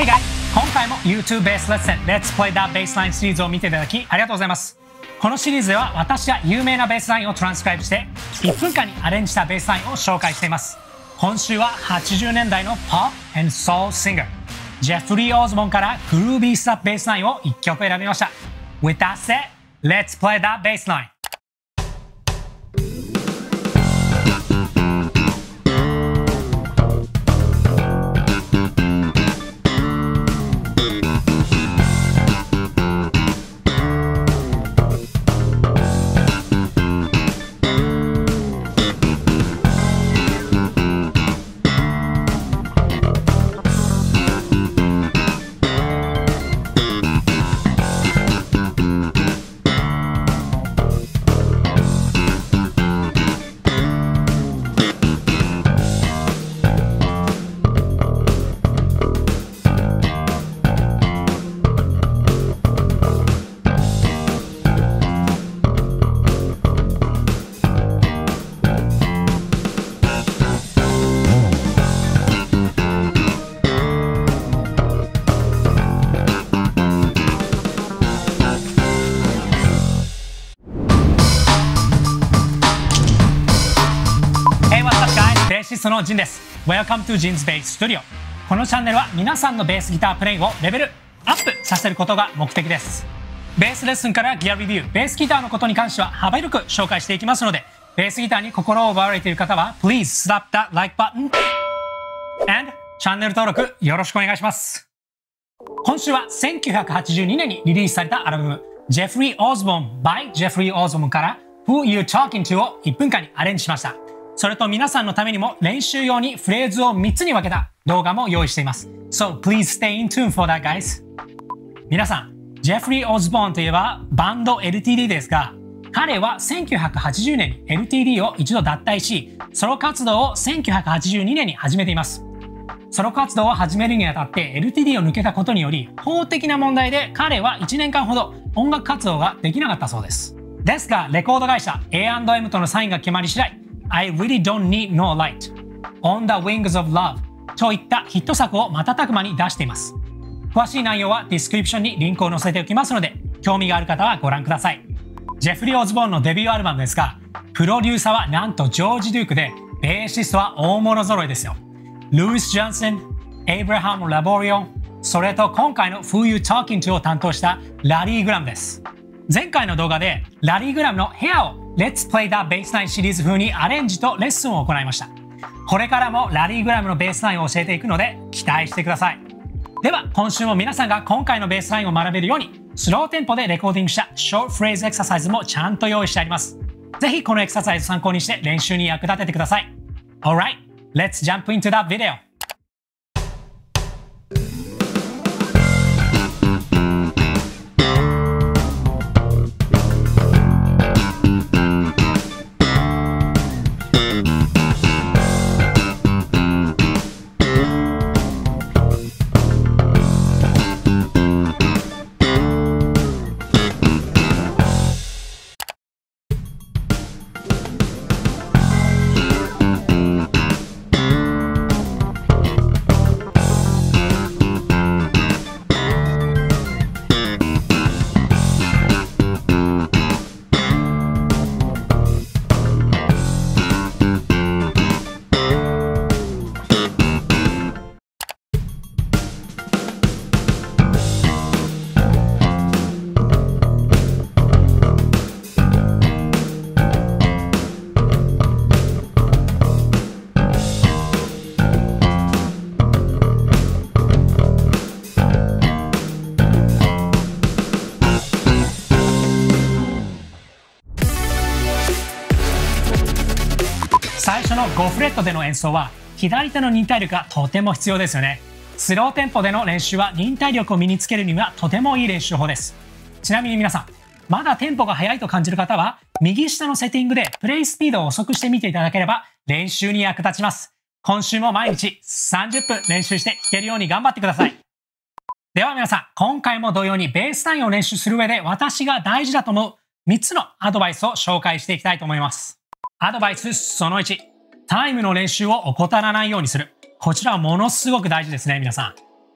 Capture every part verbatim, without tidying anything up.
Hey guys! 今回も YouTube Bass Lesson Let's Play That Bassline シリーズを見ていただきありがとうございます。このシリーズでは私が有名なベースラインをトランスクライブしていっぷんかんにアレンジしたベースラインを紹介しています。今週ははちじゅうねんだいの Pop and Soul Singer ジェフリー・オーズボンからグルービースタップベースラインをいっきょく選びました。With that said, let's play that bassline!ベーシストのジンです。Welcome to Jin's Bass Studio。このチャンネルは皆さんのベースギタープレイをレベルアップさせることが目的です。ベースレッスンからギアレビュー、ベースギターのことに関しては幅広く紹介していきますので、ベースギターに心を奪われている方は Please slap that like button and チャンネル登録よろしくお願いします。今週はせんきゅうひゃくはちじゅうにねんにリリースされたアルバム Jeffrey Osborne by Jeffrey Osborne から Who You Talking To をいっぷんかんにアレンジしました。それと皆さんのためにも練習用にフレーズをみっつに分けた動画も用意しています。So please stay in tune for that, guys. 皆さん、ジェフリー・オズボーンといえばバンド エルティーディー ですが、彼はせんきゅうひゃくはちじゅうねんに エルティーディー を一度脱退し、ソロ活動をせんきゅうひゃくはちじゅうにねんに始めています。ソロ活動を始めるにあたって エルティーディー を抜けたことにより、法的な問題で彼はいちねんかんほど音楽活動ができなかったそうです。ですが、レコード会社 エーアンドエム とのサインが決まり次第、I really don't need no light On the wings of love といったヒット作を瞬く間に出しています。詳しい内容はディスクリプションにリンクを載せておきますので、興味がある方はご覧ください。ジェフリー・オズボーンのデビューアルバムですが、プロデューサーはなんとジョージ・デュークで、ベーシストは大物揃いですよ。ルイス・ジョンソン、エイブラハム・ラボリオ、それと今回の Who You Talking To を担当したラリー・グラムです。前回の動画でラリー・グラムの部屋をLet's Play That Bassline シリーズ風にアレンジとレッスンを行いました。これからもラリー・グラムのベースラインを教えていくので期待してください。では今週も皆さんが今回のベースラインを学べるようにスローテンポでレコーディングしたショートフレーズエクササイズもちゃんと用意してあります。ぜひこのエクササイズ参考にして練習に役立ててください。Alright, let's jump into that video!最初のごフレットでの演奏は左手の忍耐力がとても必要ですよね。スローテンポでの練習は忍耐力を身につけるにはとてもいい練習法です。ちなみに皆さん、まだテンポが速いと感じる方は右下のセッティングでプレイスピードを遅くしてみていただければ練習に役立ちます。今週も毎日さんじゅっぷん練習して弾けるように頑張ってください。では皆さん、今回も同様にベースラインを練習する上で私が大事だと思うみっつのアドバイスを紹介していきたいと思います。アドバイスそのいち、タイムの練習を怠らないようにする。こちらはものすごく大事ですね、皆さん。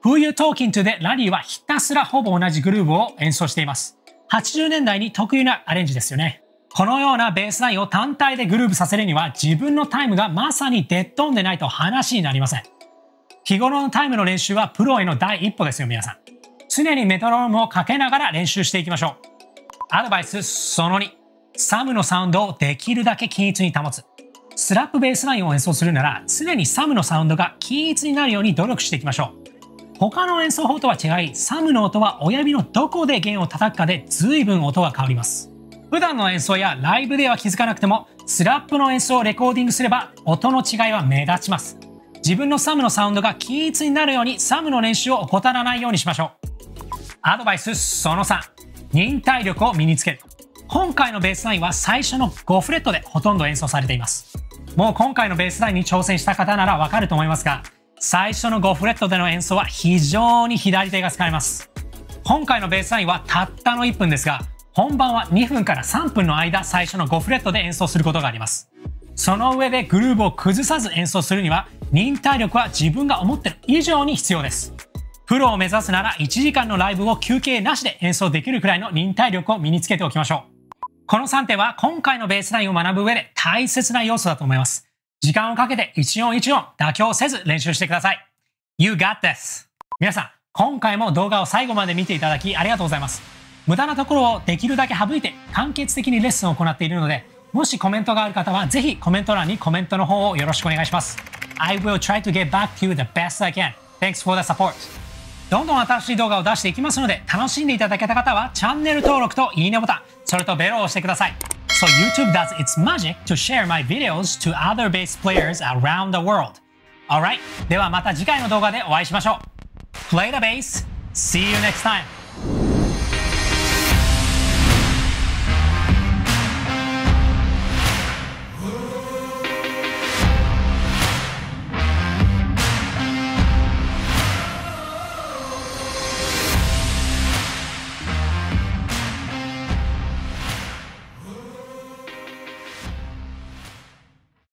Who You Talking To でラリーはひたすらほぼ同じグルーヴを演奏しています。はちじゅうねんだいに特有なアレンジですよね。このようなベースラインを単体でグルーヴさせるには自分のタイムがまさにデッドオンでないと話になりません。日頃のタイムの練習はプロへの第一歩ですよ皆さん。常にメトロノームをかけながら練習していきましょう。アドバイスそのに、サムのサウンドをできるだけ均一に保つ。スラップベースラインを演奏するなら常にサムのサウンドが均一になるように努力していきましょう。他の演奏法とは違い、サムの音は親指のどこで弦を叩くかで随分音が変わります。普段の演奏やライブでは気づかなくても、スラップの演奏をレコーディングすれば音の違いは目立ちます。自分のサムのサウンドが均一になるようにサムの練習を怠らないようにしましょう。アドバイスそのさん、忍耐力を身につける。今回のベースラインは最初のごフレットでほとんど演奏されています。もう今回のベースラインに挑戦した方ならわかると思いますが、最初のごフレットでの演奏は非常に左手が使えます。今回のベースラインはたったのいっぷんですが、本番はにふんからさんぷんの間最初のごフレットで演奏することがあります。その上でグルーヴを崩さず演奏するには、忍耐力は自分が思っている以上に必要です。プロを目指すならいちじかんのライブを休憩なしで演奏できるくらいの忍耐力を身につけておきましょう。このさんてんは今回のベースラインを学ぶ上で大切な要素だと思います。時間をかけて一音一音妥協せず練習してください。You got this! 皆さん、今回も動画を最後まで見ていただきありがとうございます。無駄なところをできるだけ省いて簡潔的にレッスンを行っているので、もしコメントがある方はぜひコメント欄にコメントの方をよろしくお願いします。I will try to get back to you the best I can. Thanks for the support. どんどん新しい動画を出していきますので、楽しんでいただけた方はチャンネル登録といいねボタン、それとベルを押してください。So YouTube does its magic to share my videos to other bass players around the world. Alright, ではまた次回の動画でお会いしましょう。Play the bass. See you next time.